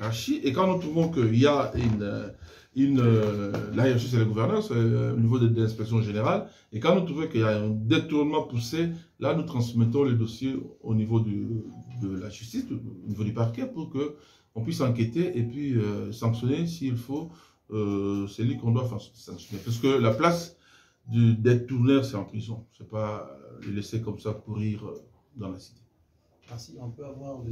hiérarchie. Et quand nous trouvons qu'il y a la hiérarchie, c'est la gouvernance au niveau de l'inspection générale. Et quand nous trouvons qu'il y a un détournement poussé, là, nous transmettons le dossier au niveau de la justice, au niveau du parquet, pour qu'on puisse enquêter et puis sanctionner s'il faut. C'est lui qu'on doit sanctionner. Parce que la place du détourneur, c'est en prison. C'est pas les laisser comme ça pourrir dans la cité. Merci. On peut avoir